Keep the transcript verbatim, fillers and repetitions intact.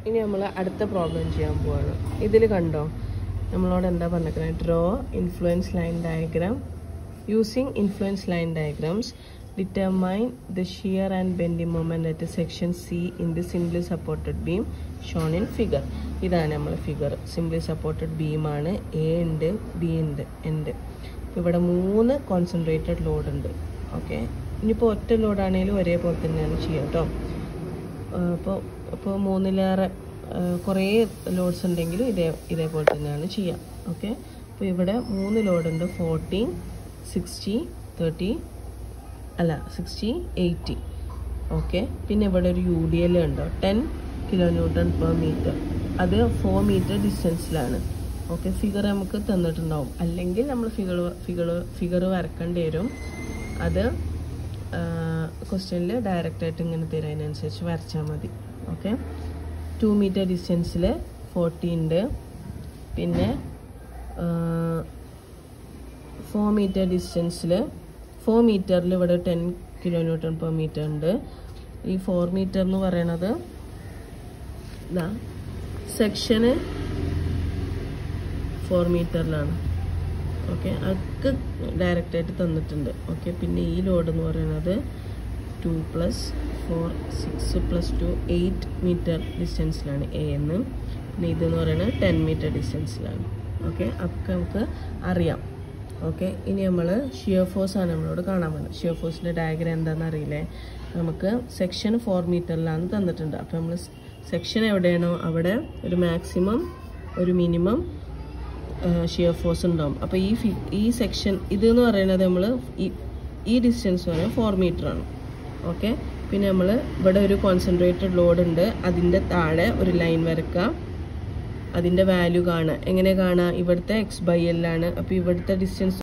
ഇനി നമ്മൾ അടുത്ത പ്രോബ്ലം ചെയ്യാൻ പോവാണ്. ഇതിൽ കണ്ടോ നമ്മളോട് എന്താ പറഞ്ഞിരിക്കുന്നത്? Draw influence line diagram using influence line diagrams determine the shear and bending moment at section C in the simply supported beam shown in figure. ഇതാണ് നമ്മളെ ഫിഗർ. സിംപ്ലി സപ്പോർട്ടഡ് ബീമാണ്. എ ഉണ്ട്, ബി ഉണ്ട്, ഉണ്ട്. ഇവിടെ മൂന്ന് കോൺസെൻട്രേറ്റഡ് ലോഡ് ഉണ്ട്. Okay, ഇനിയിപ്പോൾ ഒറ്റ ലോഡാണെങ്കിലും ഒരേപോലെ തന്നെയാണ് ചെയ്യുക കേട്ടോ. അപ്പോൾ അപ്പോൾ മൂന്നിലേറെ കുറേ ലോഡ്സ് ഉണ്ടെങ്കിലും ഇതേ ഇതേപോലെ തന്നെയാണ് ചെയ്യുക. ഓക്കെ, അപ്പോൾ ഇവിടെ മൂന്ന് ലോഡുണ്ട്. ഫോർട്ടീൻ, സിക്സ്റ്റി, തേർട്ടി അല്ല സിക്സ്റ്റി, എയ്റ്റി. ഓക്കെ, പിന്നെ ഇവിടെ ഒരു യു ഡി എൽ ഉണ്ടോ, ten kilo newton per metre. അത് ഫോർ മീറ്റർ ഡിസ്റ്റൻസിലാണ്. ഓക്കെ, ഫിഗർ നമുക്ക് തന്നിട്ടുണ്ടാവും. അല്ലെങ്കിൽ നമ്മൾ ഫിഗർ ഫിഗർ ഫിഗർ വരക്കേണ്ടി വരും. അത് ക്വസ്റ്റ്യനിൽ ഡയറക്റ്റായിട്ട് ഇങ്ങനെ തരുന്നതിനനുസരിച്ച് വരച്ചാൽ മതി. ഓക്കെ, ടു മീറ്റർ ഡിസ്റ്റൻസിൽ ഫോർട്ടി ഉണ്ട്. പിന്നെ ഫോർ മീറ്റർ ഡിസ്റ്റൻസിൽ ഫോർ മീറ്ററിൽ ഇവിടെ ten kilo newton per metre ഉണ്ട്. ഈ ഫോർ മീറ്റർ എന്ന് പറയണത് ഇതാ സെക്ഷന് ഫോർ മീറ്ററിലാണ്. ഓക്കെ, അതൊക്കെ ഡയറക്റ്റായിട്ട് തന്നിട്ടുണ്ട്. ഓക്കെ, പിന്നെ ഈ ലോഡ് എന്ന് പറയുന്നത് two plus four six plus two eight metre ഡിസ്റ്റൻസിലാണ് എ എന്ന്. പിന്നെ ഇതെന്ന് പറയുന്നത് ടെൻ മീറ്റർ ഡിസ്റ്റൻസിലാണ്. ഓക്കെ, അതൊക്കെ നമുക്ക് അറിയാം. ഓക്കെ, ഇനി നമ്മൾ ഷിയർ ഫോഴ്സ് ആണ് നമ്മളോട് കാണാൻ പോകുന്നത്. ഷിയർ ഫോഴ്സിൻ്റെ ഡയഗ്രാം എന്താണെന്ന് അറിയില്ലേ? നമുക്ക് സെക്ഷൻ ഫോർ മീറ്ററിലാണ് തന്നിട്ടുണ്ട്. അപ്പോൾ നമ്മൾ സെക്ഷൻ എവിടെയാണോ അവിടെ ഒരു മാക്സിമം ഒരു മിനിമം ഷിയർ ഫോഴ്സ് ഉണ്ടാവും. അപ്പോൾ ഈ ഫി ഈ സെക്ഷൻ ഇതെന്ന് പറയുന്നത് നമ്മൾ ഈ ഈ ഡിസ്റ്റൻസ് പറയുന്നത് ഫോർ മീറ്റർ ആണ്. ഓക്കെ, പിന്നെ നമ്മൾ ഇവിടെ ഒരു കോൺസെൻട്രേറ്റഡ് ലോഡ് ഉണ്ട്. അതിൻ്റെ താഴെ ഒരു ലൈൻ വരക്കുക. അതിൻ്റെ വാല്യൂ കാണുക. എങ്ങനെ കാണുക? ഇവിടുത്തെ എക്സ് ബൈ എൽ ആണ്. അപ്പോൾ ഇവിടുത്തെ ഡിസ്റ്റൻസ്